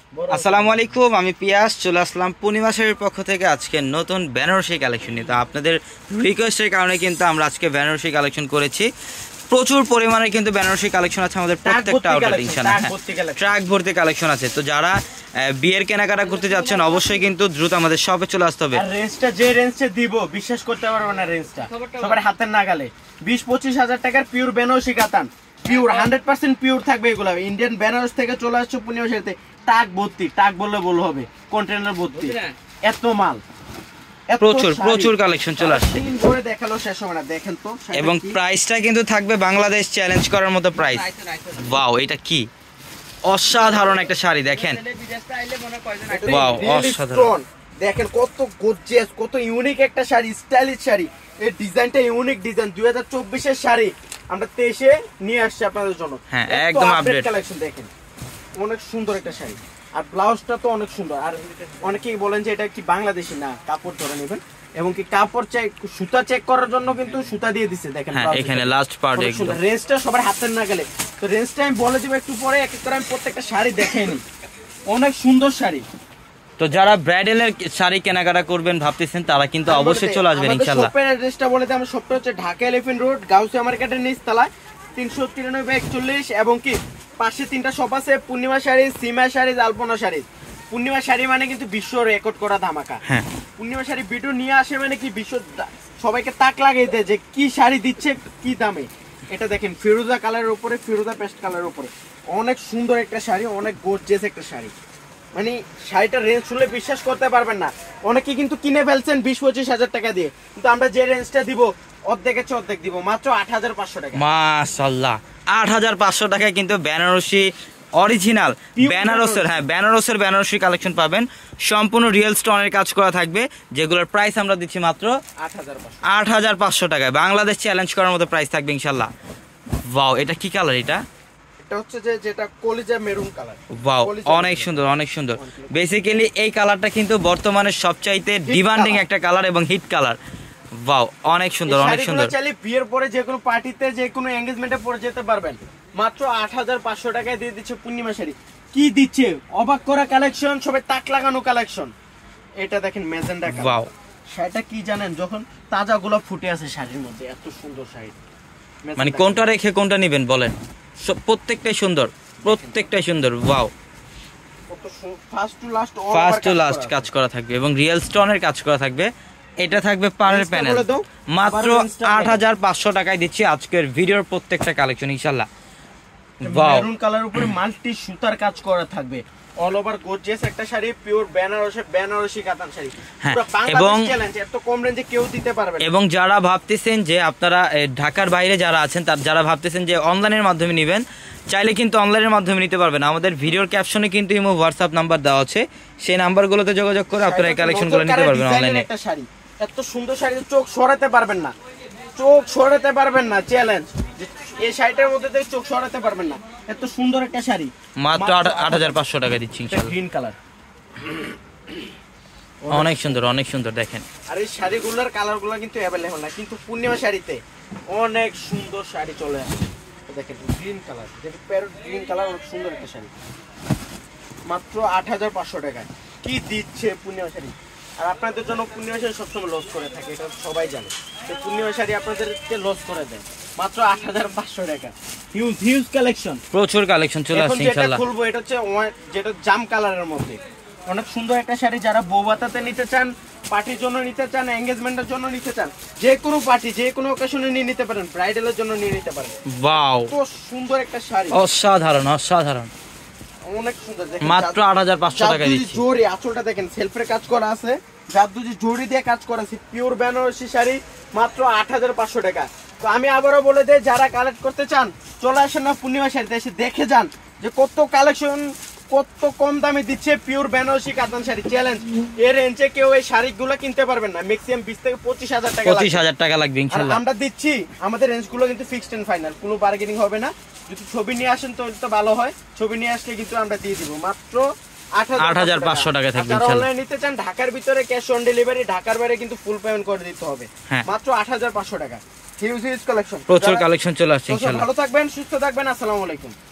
আসসালামু আলাইকুম, আমি পিয়াস চলে আসলাম পূর্ণিমা শাড়ির পক্ষ থেকে আজকে নতুন বেনারসি কালেকশন নিয়ে। তো আপনাদের রিকোয়েস্টের কারণে কিন্তু আমরা আজকে বেনারসি কালেকশন করেছি। প্রচুর পরিমাণে কিন্তু বেনারসি কালেকশন আছে আমাদের প্রত্যেকটা আউটলেটে ইনশাআল্লাহ। ট্র্যাক ভর্তি কালেকশন আছে। তো যারা বিয়ের কেনাকাটা করতে যাচ্ছেন অবশ্যই কিন্তু দ্রুত আমাদের শপে চলে আসতে হবে। আর রেঞ্জটা যে রেঞ্জে দিব বিশ্বাস করতে পারবে না, রেঞ্জটা সবার হাতের নাগালে 20-25 হাজার টাকার পিওর বেনারসি কাতান, পিওর 100% পিওর থাকবে। এগুলো ইন্ডিয়ান বেনারস থেকে চলে আসছে পূর্ণিমা শাড়িতে। টাক ভর্তি, টাক বললে ভুল হবে, কন্টেনার ভর্তি, এত মাল, প্রচুর কালেকশন চলে আসছে। দিন ধরে দেখালো শেষ হবে না। দেখেন তো, এবং প্রাইসটা কিন্তু থাকবে বাংলাদেশ চ্যালেঞ্জ করার মতো প্রাইস। ওয়াও, এটা কি অসাধারণ একটা শাড়ি দেখেন। ওয়াও, অসাধারণ। দেখেন কত গর্জিয়াস, কত ইউনিক একটা শাড়ি, স্টাইলিশ শাড়ি। এই ডিজাইনটা ইউনিক ডিজাইন, 2024 এর শাড়ি আমরা 23 এ নিয়ে আসছি আপনাদের জন্য। হ্যাঁ, একদম আপডেট কালেকশন। দেখেন অনেক সুন্দর একটা শাড়ি, আর ব্লাউজটা তো অনেক সুন্দর। আর অনেকেই বলেন যে এটা কি বাংলাদেশি, না কাপড় ধরে নেবেন। এবং কি কাপড় চেক, সুতা চেক করার জন্য কিন্তু সুতা দিয়ে দিছে। দেখেন এখানে লাস্ট পার্ট একদম রেঞ্জটা সবার হাতের না গেলে। তো রেঞ্জটা আমি বলে দিব একটু পরে, এক এক করে আমি প্রত্যেকটা শাড়ি দেখাই নি। অনেক সুন্দর শাড়ি। তো যারা ব্রাইডালের শাড়ি কেনাকাটা করবেন ভাবতেছেন তারা কিন্তু অবশ্যই চলে আসবেন ইনশাআল্লাহ। শপের অ্যাড্রেসটা বলে দিই। আমার শপটা হচ্ছে ঢাকা এলিফ্যান্ট রোড, গাউসিয়া মার্কেটের নিচ তলায় 393-41। এবং কি পাশে 3টা শপ আছে, পূর্ণিমা শাড়ি, সীমা শাড়ি, আলপনা শাড়ি। পূর্ণিমা শাড়ি মানে কিন্তু বিশ্ব রেকর্ড করা ধামাকা। হ্যাঁ, পূর্ণিমা শাড়ি ভিডিও নিয়ে আসে মানে কি বিশ্ব সবাইকে তাক লাগাই দেয় যে কি শাড়ি দিচ্ছে কি দামে। এটা দেখেন ফিরোজা কালারের উপরে, ফিরোজা পেস্ট কালারের উপরে, অনেক সুন্দর একটা শাড়ি, অনেক গর্জিয়াস একটা শাড়ি। মানে শাড়িটার রেঞ্জ শুনলে বিশ্বাস করতে পারবেন না। অনেকে কিন্তু কিনে ফেলছেন 20-25 হাজার টাকা দিয়ে, কিন্তু আমরা যে রেঞ্জটা দিব অর্ধেকের চেয়ে অর্ধেক দিব, মাত্র 8,500 টাকা। মাশাআল্লাহ, 8,500 টাকায় কিন্তু বেনারসি অরিজিনাল বেনারসের, হ্যাঁ বেনারসের বেনারসি কালেকশন পাবেন। সম্পূর্ণ রিয়েল স্টোনের কাজ করা থাকবে, যেগুলোর প্রাইস আমরা দিচ্ছি মাত্র 8,500 টাকায়। বাংলাদেশ চ্যালেঞ্জ করার মতো প্রাইস থাকবে ইনশাআল্লাহ। ওয়াও, এটা কি কালার? এটা হচ্ছে যেটা কলিজা মেরুন কালার। ওয়াও, অনেক সুন্দর, অনেক সুন্দর। বেসিক্যালি এই কালারটা কিন্তু বর্তমানে সবচাইতে ডিমান্ডিং একটা কালার এবং হিট কালার। ওয়াও, অনেক সুন্দর, অনেক সুন্দর। চাইলে বিয়ের পরে যে কোনো পার্টিতে, যে কোনো এনগেজমেন্টে পরে যেতে পারবেন। মাত্র 8,500 টাকায় দিয়ে দিচ্ছে পূর্ণিমা শাড়ি। কি দিচ্ছে, অবাক করা কালেকশন, সবাই তাক লাগানো কালেকশন। এটা দেখেন ম্যাজেন্ডা কালার। ওয়াও, শাড়িটা কি জানেন, যখন তাজা গোলাপ ফুটে আছে শাড়ির মধ্যে, এত সুন্দর শাড়ি। মানে কোনটা রেখে কোনটা নেবেন বলেন, প্রত্যেকটাই সুন্দর, প্রত্যেকটাই সুন্দর। ওয়াও, ফার্স্ট টু লাস্ট কাজ করা থাকবে এবং রিয়েল স্টোনের কাজ করা থাকবে। এটা থাকবে পাড়ের প্যানেল, মাত্র 8,500 টাকায় দিচ্ছি আজকের ভিডিওর প্রত্যেকটা কালেকশন ইনশাআল্লাহ। ওয়াও, মেরুন কালার উপরে মাল্টি সুতার কাজ করা থাকবে। অল ওভার গর্জিয়াস একটা শাড়ি, পিওর বেনারসি কাতান শাড়ি। এবং এত কম রেঞ্জে কেউ দিতে পারবে না। এবং যারা ভাবতেছেন যে আপনারা ঢাকার বাইরে যারা আছেন, তার যারা ভাবতেছেন যে অনলাইনের মাধ্যমে নেবেন, চাইলে কিন্তু অনলাইনের মাধ্যমে নিতে পারবেন। আমাদের ভিডিওর ক্যাপশনে কিন্তু ইমো হোয়াটসঅ্যাপ নাম্বার দেওয়া আছে, সেই নাম্বারগুলোতে যোগাযোগ করে আপনারা এই কালেকশনগুলো নিতে পারবেন অনলাইনে। একটা শাড়ি, এত সুন্দর শাড়ি, চোখ সরাতে পারবেন না, চোখ সরাতে পারবেন না, চ্যালেঞ্জ। এই শাড়িটার মধ্যে থেকে চোখ সরাতে পারবেন না, এত সুন্দর একটা শাড়ি। মাত্র 8,500 টাকা দিচ্ছি ইনশাআল্লাহ। গ্রিন কালার, অনেক সুন্দর, অনেক সুন্দর। দেখেন, আর এই শাড়িগুলোর কালারগুলো কিন্তু অ্যাভেলেবল না, কিন্তু পূর্ণিমা শাড়িতে অনেক সুন্দর শাড়ি চলে আসে। দেখেন গ্রিন কালার, যেটা প্যারট গ্রিন কালার, অনেক সুন্দর একটা শাড়ি। মাত্র 8,500 টাকায় কি দিচ্ছে পূর্ণিমা শাড়ি। আর আপনাদের জন্য পূর্ণিমা শাড়ি সবসময় লস করে থাকে, এটা সবাই জানে। তো পূর্ণিমা শাড়ি আপনাদেরকে লস করে দেয়। মাত্র 8,500 টাকা, হিউজ কালেকশন, প্রচুর কালেকশন চলে আসছে ইনশাআল্লাহ। এটা খুলবো, এটা হচ্ছে যেটা জাম কালারের মধ্যে অনেক সুন্দর একটা শাড়ি। যারা বৌভাতাতে নিতে চান, পার্টির জন্য নিতে চান, এনগেজমেন্টের জন্য নিতে চান, যে কোনো পার্টি, যে কোনো অকেশনে নিয়ে নিতে পারেন, ব্রাইডালের জন্য নিয়ে নিতে পারেন। ওয়াও, তো সুন্দর একটা শাড়ি, অসাধারণ, অসাধারণ, অনেক সুন্দর। মাত্র 8,500 টাকা দিচ্ছি। জরি আঁচলটা দেখেন, সেলফের কাজ করা আছে, জাদুজি জরি দিয়ে কাজ করা আছে, পিওর বেনারসি শাড়ি, মাত্র 8,500 টাকা। তো আমি আবারও বলে দেই, যারা কালেক্ট করতে চান চলে আসেন না পূর্ণিমা শাড়িতে, এসে দেখে যান যে কত কালেকশন, কত কম দামে দিচ্ছে পিওর বেনারসি কাতান শাড়ি। চ্যালেঞ্জ, এর রেঞ্জে কেউ এই শাড়িগুলো কিনতে পারবেন না। ম্যাক্সিমাম 20 থেকে 25,000 টাকা, 25,000 টাকা লাগবে ইনশাআল্লাহ। আমরা দিচ্ছি, আমাদের রেঞ্জগুলো কিন্তু ফিক্সড এন্ড ফাইনাল, কোনো বার্গেনিং হবে না। যদি ছবি নিয়ে আসেন তো ভালো হয়, ছবি নিয়ে আসলে কিন্তু আমরা দিয়ে দিব মাত্র 8,500 টাকা থাকবে ইনশাআল্লাহ। অনলাইন নিতে চান, ঢাকার ভিতরে ক্যাশ অন ডেলিভারি, ঢাকার বাইরে কিন্তু ফুল পেমেন্ট করে দিতে হবে। মাত্র 8,500 টাকা। হিউজ কালেকশন, প্রচুর কালেকশন চলে আসছে ইনশাআল্লাহ। ভালো থাকবেন, সুস্থ থাকবেন, আসসালামু আলাইকুম।